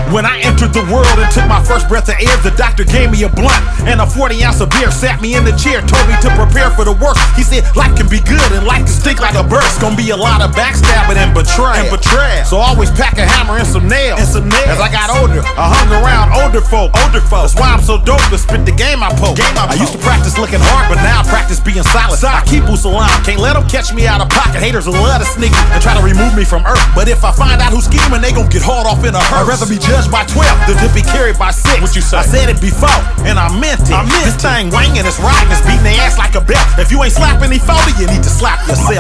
When I entered the world and took my first breath of air, the doctor gave me a blunt and a 40-ounce of beer. Sat me in the chair, told me to prepare for the worst. He said life can be good and life can stink like a burst. Gonna be a lot of backstabbing and betrayal. So always pack a hammer and some nails. As I got older, I hung around older folk. That's why I'm so dope to spit the game I poke. I used to practice looking hard, but now I practice being solid. I keep Usalam, can't let them catch me out of pocket. Haters will love to sneak me and try to remove me from earth. But if I find out who's scheming, they gon' get hauled off in a hearse. I'd rather be judged by 12 than to be carried by 6. What you say? I said it before, and I meant it. This thing wangin', it's riding, it's beating their ass like a belt. If you ain't slapping any 40, you need to slap yourself.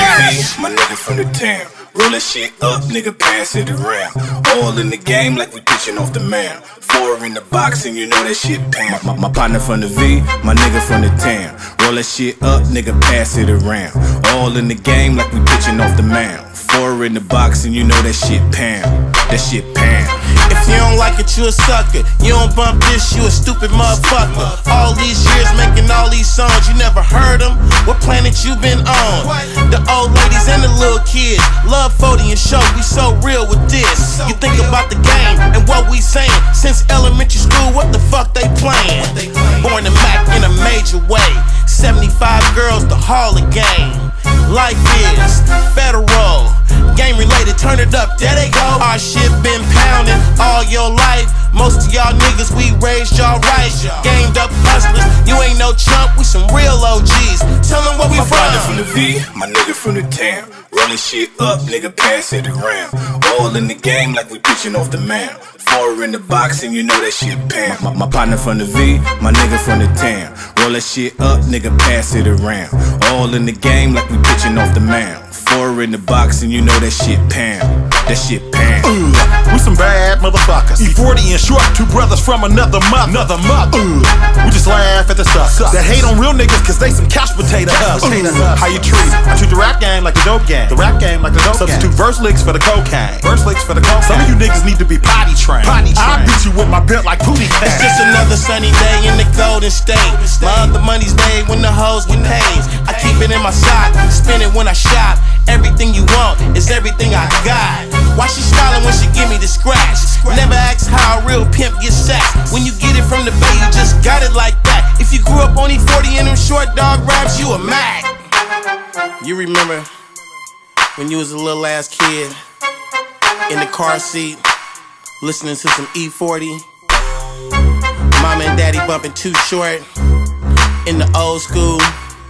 My nigga from the town. Roll that shit up, nigga, pass it around. All in the game like we pitching off the mound. 4 in the box and you know that shit pound. My partner from the V, my nigga from the town. Roll that shit up, nigga, pass it around. All in the game like we pitching off the mound. 4 in the box and you know that shit pound. That shit pound. If you don't like it, you a sucker. You don't bump this, you a stupid motherfucker. All these years making all these songs, you never heard them? What planet you been on? The old ladies and the little kids love 40 and show, we so real with this. You think about the game and what we saying. Since elementary school, what the fuck they playing? Born to Mac in a major way. 75 girls, the Hall of Game. Life is federal, game related, turn it up, there they go. Our shit been pounding all your life. Most of y'all niggas, we raised y'all right. Gamed up hustlers, you ain't no chump, we some real OGs. Tell them where we from. My from the V, my nigga from the town. Rolling shit up, nigga, pass it around. All in the game like we pitching off the mound. 4 in the box and you know that shit pound. My partner from the V, my nigga from the town. Roll that shit up, nigga, pass it around. All in the game like we pitching off the mound. 4 in the box and you know that shit pound. That shit pound. We some bad motherfuckers. E40 and Short, 2 brothers from another mother. We just laugh at the suckers that hate on real niggas cause they some couch potato hustlers. How you treat it? I treat the rap game like a dope game. The rap game like a dope game. Substitute verse licks for the cocaine. Some of you niggas need to be potty trained. I beat you with my belt like Pootie Tang. It's just another sunny day in the Golden State. My other money's made when the hoes get paid. I keep it in my sock, spin it when I shop. Everything you want is everything I got. Why she smiling when she give me the scratch? Never ask how a real pimp gets sacked. When you get it from the bay, you just got it like that. If you grew up on E40 and them short dog raps, you a Mac. You remember when you was a little ass kid in the car seat listening to some E40, mama and daddy bumping Too Short in the old school.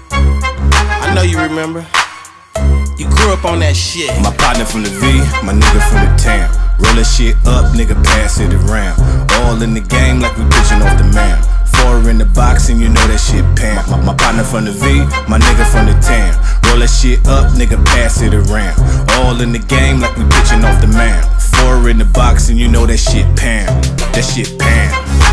I know you remember. You grew up on that shit. My partner from the V, my nigga from the town. Roll that shit up, nigga, pass it around. All in the game like we pitching off the mound. 4 in the box and you know that shit pound. My partner from the V, my nigga from the town. Roll that shit up, nigga, pass it around. All in the game like we pitching off the mound. 4 in the box and you know that shit pound. That shit pound.